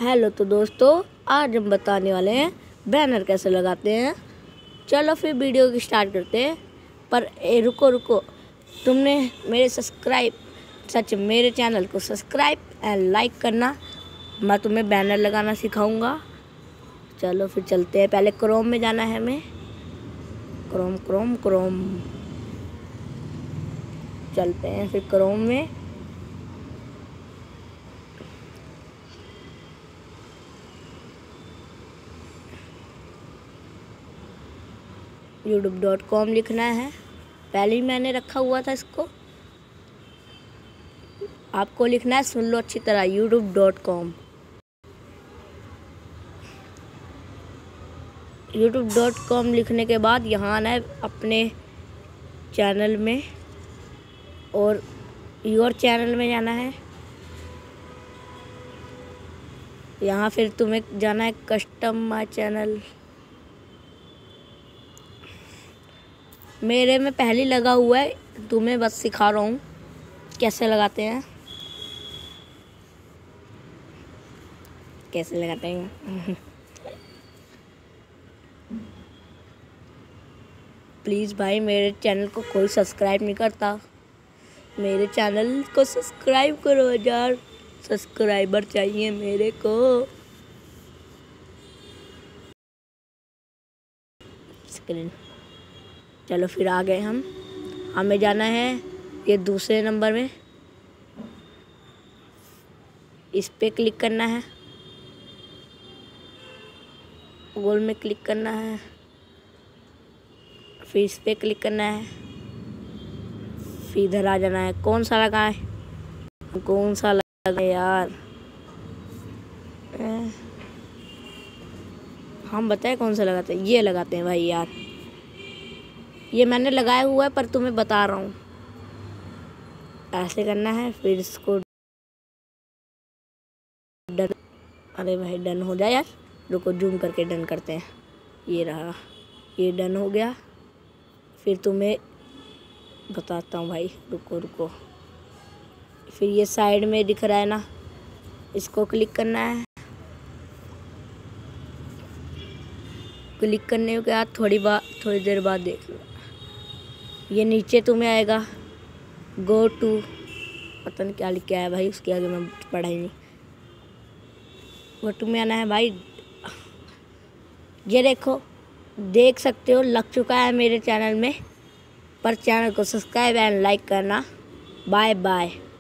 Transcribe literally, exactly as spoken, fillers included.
Hello तो दोस्तों, आज हम बताने वाले हैं बैनर कैसे लगाते हैं। चलो फिर वीडियो की स्टार्ट करते हैं। पर ए रुको रुको तुमने मेरे सब्सक्राइब सच मेरे चैनल को सब्सक्राइब एंड लाइक करना। मैं तुम्हें बैनर लगाना सिखाऊंगा। चलो फिर चलते हैं। पहले क्रोम में जाना है हमें। क्रोम क्रोम क्रोम चलते हैं फिर क्रोम में। यूट्यूब डॉट कॉम लिखना है। पहले ही मैंने रखा हुआ था इसको। आपको लिखना है, सुन लो अच्छी तरह, YouTube dot com. YouTube dot com लिखने के बाद यहाँ आना है अपने चैनल में और योर चैनल में जाना है। यहाँ फिर तुम्हें जाना है कस्टम माय चैनल। मेरे में पहले लगा हुआ है, तुम्हें बस सिखा रहा हूँ कैसे लगाते हैं कैसे लगाते हैं प्लीज़ भाई, मेरे चैनल को कोई सब्सक्राइब नहीं करता। मेरे चैनल को सब्सक्राइब करो, हजार सब्सक्राइबर चाहिए मेरे को। स्क्रीन चलो फिर आ गए हम। हमें जाना है ये दूसरे नंबर में, इस पे क्लिक करना है। गोल में क्लिक करना है, फिर इस पे क्लिक करना है, फिर इधर आ जाना है। कौन सा लगा है, कौन सा लगा है यार, हम बताए कौन सा लगाते हैं। ये लगाते हैं भाई यार, ये मैंने लगाया हुआ है पर तुम्हें बता रहा हूँ। ऐसे करना है, फिर इसको डन। अरे भाई डन हो जाए यार, रुको जूम करके डन करते हैं। ये रहा, ये डन हो गया। फिर तुम्हें बताता हूँ भाई, रुको रुको फिर ये साइड में दिख रहा है ना, इसको क्लिक करना है। क्लिक करने के बाद थोड़ी बार थोड़ी देर बाद देख लो, ये नीचे तुम्हें आएगा गो टू, पता नहीं क्या लिख के आया भाई, उसके आगे मैं पढ़ा ही नहीं। गो टू में आना है भाई। ये देखो, देख सकते हो लग चुका है मेरे चैनल में। पर चैनल को सब्सक्राइब एंड लाइक करना। Bye bye.